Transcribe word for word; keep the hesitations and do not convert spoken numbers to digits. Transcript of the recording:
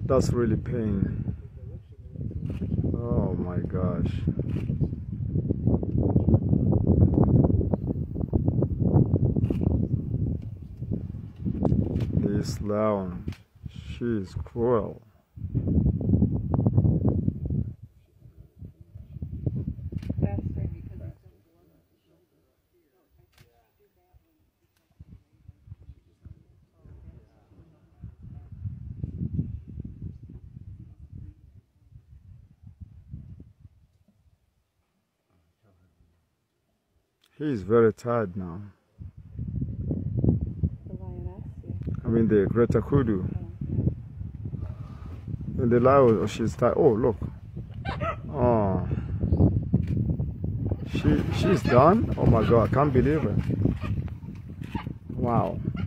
That's really pain. Oh my gosh. This lion, she is cruel. He is very tired now. I mean the greater Kudu. And the lion, she's tired. Oh, look. Oh. She, she's done? Oh my God, I can't believe it. Wow.